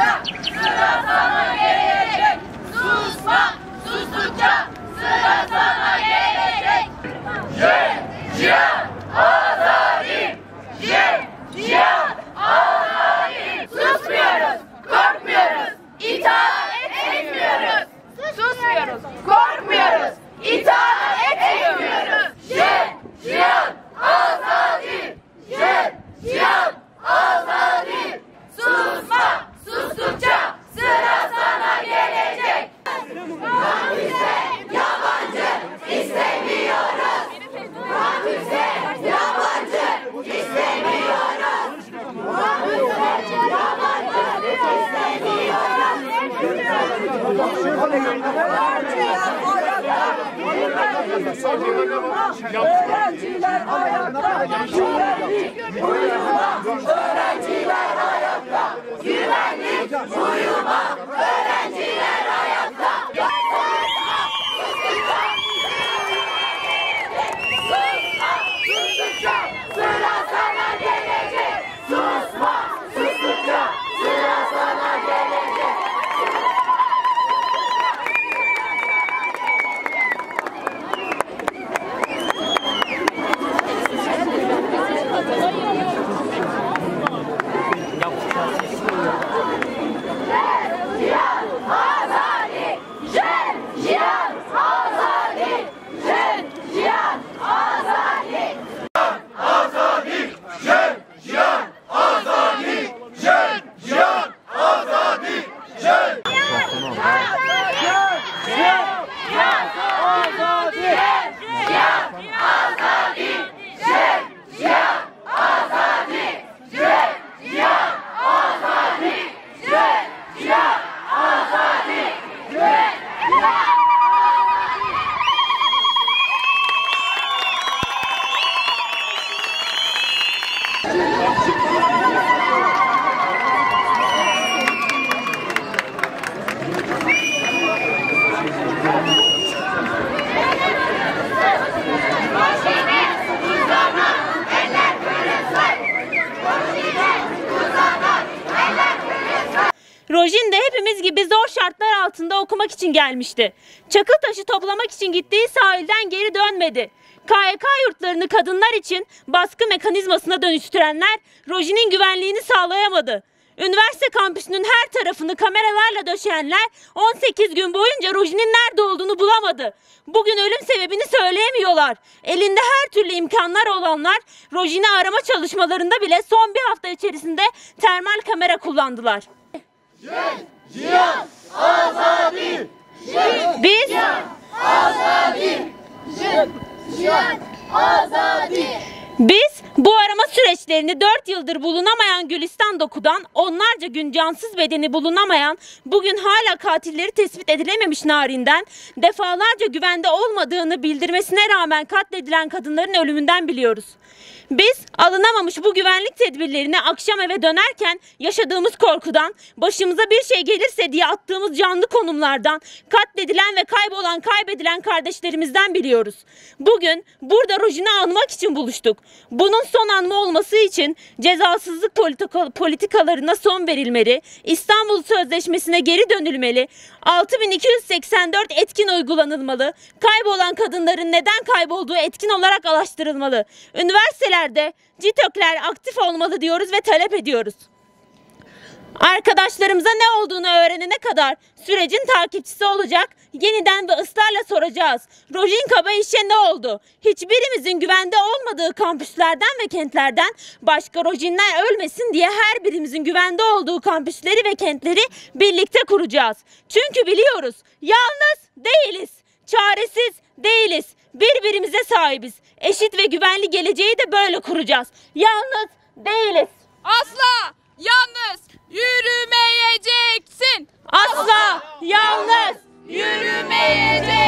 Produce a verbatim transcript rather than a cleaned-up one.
sustukça sıra sana gelecek. Susma, sustukça sıra sana gelecek. Jet, cihan, azadi. Jet, cihan, azadi. Susmuyoruz, korkmuyoruz, itaat etmiyoruz. Susmuyoruz, korkmuyoruz, itaat etmiyoruz. Jet, cihan, azadi. Jet, cihan, azadi. Susma, sustukça sıra sana gelecek. Kampüse yabancı istemiyoruz. Kampüse yabancı istemiyoruz. Kampüse yabancı Öğrenciler ayakta, güvenlik, uyuma. Öğrenciler ayakta, güvenlik, uyuma. Öğrenciler ayakta. Susma, sustukça sıra sana gelecek. Susma, sustukça sıra sana gelecek. Cihan azadi, jet, cihan azadi, jet, cihan azadi. Azadi, jet, cihan azadi, jet, cihan azadi, jet. Rojin de hepimiz gibi zor şartlar altında okumak için gelmişti. Çakıl taşı toplamak için gittiği sahilden geri dönmedi. K Y K yurtlarını kadınlar için baskı mekanizmasına dönüştürenler Rojin'in güvenliğini sağlayamadı. Üniversite kampüsünün her tarafını kameralarla döşeyenler on sekiz gün boyunca Rojin'in nerede olduğunu bulamadı. Bugün ölüm sebebini söyleyemiyorlar. Elinde her türlü imkanlar olanlar Rojin'i arama çalışmalarında bile son bir hafta içerisinde termal kamera kullandılar. Jet, cihan, azadi. Biz Azadi. Jet, cihan, azadi. Biz bu arama süreçlerini dört yıldır bulunamayan Gülistan Doku'dan onlarca gün cansız bedeni bulunamayan, bugün hala katilleri tespit edilememiş Narin'den defalarca güvende olmadığını bildirmesine rağmen katledilen kadınların ölümünden biliyoruz. Biz alınamamış bu güvenlik tedbirlerini akşam eve dönerken yaşadığımız korkudan, başımıza bir şey gelirse diye attığımız canlı konumlardan, katledilen ve kaybolan, kaybedilen kardeşlerimizden biliyoruz. Bugün burada Rojin'i anmak için buluştuk. Bunun son anma olması için cezasızlık politika, politikalarına son verilmeli, İstanbul Sözleşmesi'ne geri dönülmeli, altı bin iki yüz seksen dört etkin uygulanılmalı, kaybolan kadınların neden kaybolduğu etkin olarak araştırılmalı, üniversitelerde CİTÖK'ler aktif olmalı diyoruz ve talep ediyoruz. Arkadaşlarımıza ne olduğunu öğrenene kadar sürecin takipçisi olacak, yeniden ve ısrarla soracağız. Rojin Kabayiş'e ne oldu? Hiçbirimizin güvende olmadığı kampüslerden ve kentlerden başka Rojinler ölmesin diye her birimizin güvende olduğu kampüsleri ve kentleri birlikte kuracağız. Çünkü biliyoruz, yalnız değiliz, çaresiz değiliz, birbirimize sahibiz. Eşit ve güvenli geleceği de böyle kuracağız. Yalnız değiliz. Asla yalnız yürümeyeceksin. Asla yalnız Yürümeyeceksin.